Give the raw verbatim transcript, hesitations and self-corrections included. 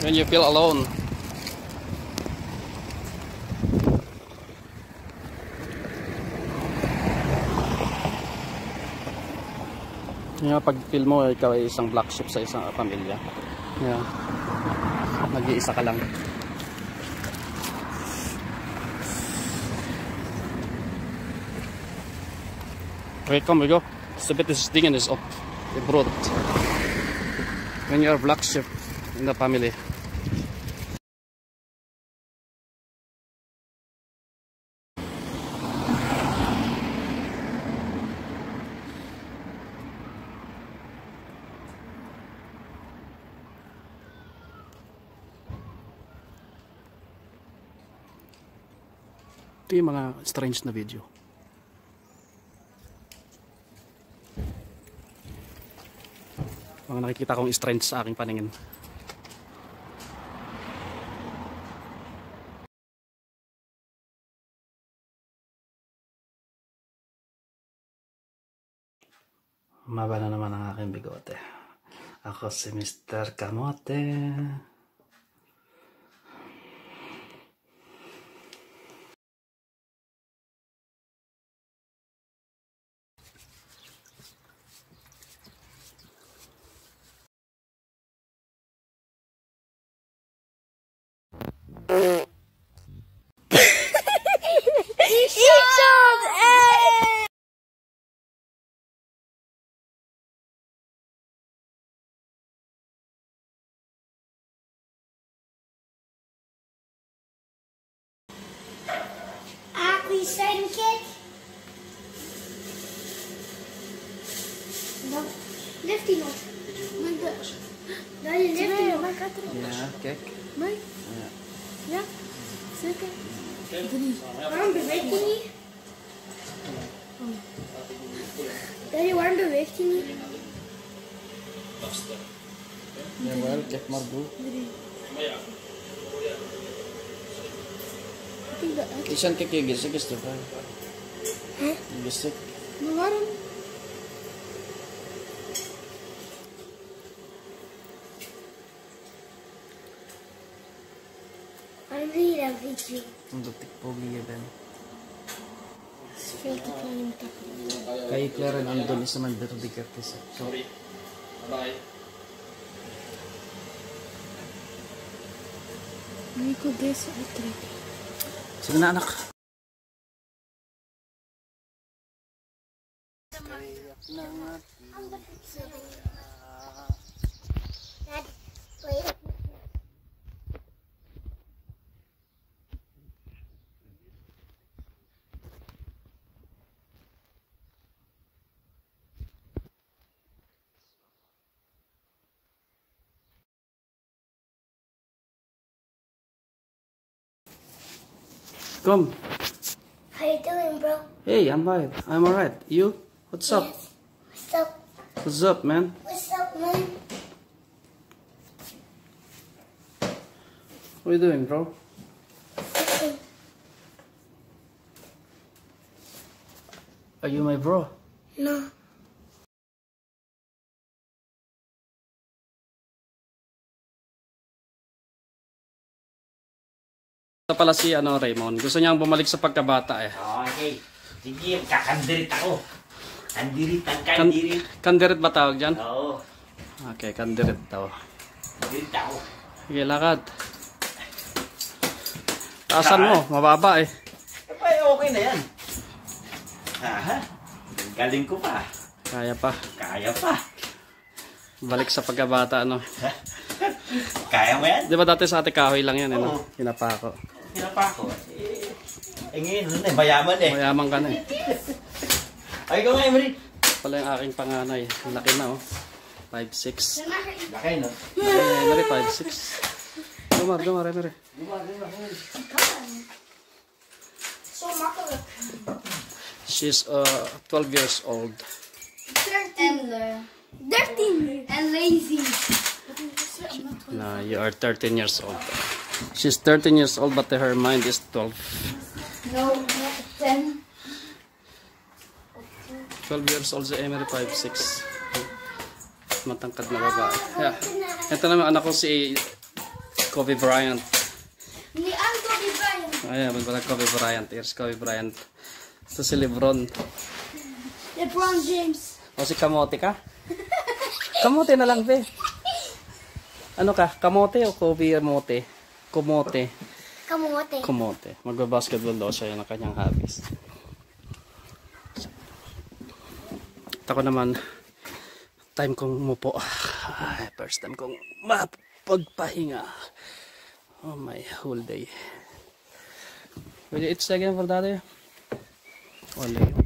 when you feel alone. Yeah, pag feel mo ikaw ay isang black sheep sa isang pamilya. Yeah. Nag-iisa ka lang. Okay, come we go. Stupid is digging is up. Abroad. When you are black sheep in the family. Ito yung mga strange na video. Mga nakikita kong strange sa aking paningin. Maba na naman ang aking bigote. Ako si Mister Kamote. Second kick. No, lefty not. My God. Daddy, lefty not. My God. Yeah, kick. My. Yeah. Yeah. Second. Waarom beweegt hij niet? Daddy, waarom beweegt hij niet? Yeah, well, kick maar bro. Isang kick yung gisik, gusto pa. Huh? Gisik. Maar waarom? Waarom wil je dat video? Untuk tikpogi ya Ben. Dat is veel te klein om te pakken. Kay Claren andun isa man dito bigger kasi. Sorry. Bye. Hindi ko guess uittrekken. Sige na anak. Dad, wait. Come. How you doing, bro? Hey, I'm fine. I'm alright. You? What's up? Yes. What's up? What's up, man? What's up, man? What are you doing, bro? Okay. Are you my bro? No. Ito pala si ano, Raymond. Gusto niyang bumalik sa pagkabata eh. Okay. Sige, kakandirit ako. Kandirit ang Kan kandirit. kandirit ba tawag dyan? Oo. Okay, kandirit daw. Kandirit ako. Sige, lakad. Taasan mo, mababa eh. Abay, okay na yan. Aha. Galing ko pa. Kaya pa. Kaya pa. Balik sa pagkabata, ano. Kaya mo yan? Di ba dati sa ate kahoy lang yan, eh, no? Oo. Pinapa ko. Pinapa ko. Eh, eh ngayon, ano na, mayaman eh. Mayaman ka na eh. Ay, ikaw nga, Emery. Pala yung aking panganay. Laki na, oh. five six. Laki, no? Ay, Emery, five six. Dumar, dumar, Emery. Zo makkelijk. She's uh, twelve years old. thirteen. thirteen. And lazy. No, you are thirteen years old. She's thirteen years old, but her mind is twelve. No, not ten. twelve years old si Emery, five six. Matangkad na babae. Yeah. Ito naman anak ko si Kobe Bryant. Ni ang Kobe Bryant. Ayan, wala Kobe Bryant. Here's Kobe Bryant. Ito si Lebron. LeBron James. O si Kamote ka? Kamote na lang, be. Ano ka? Kamote o Kobe Mote? Kumote. Kamote. Kumote. Magbabasketball daw siya, yun ang kanyang hobbies. At ako naman, time kong umupo. Ay, first time kong mapagpahinga. Oh my whole day. Will you eat again for daddy? Only.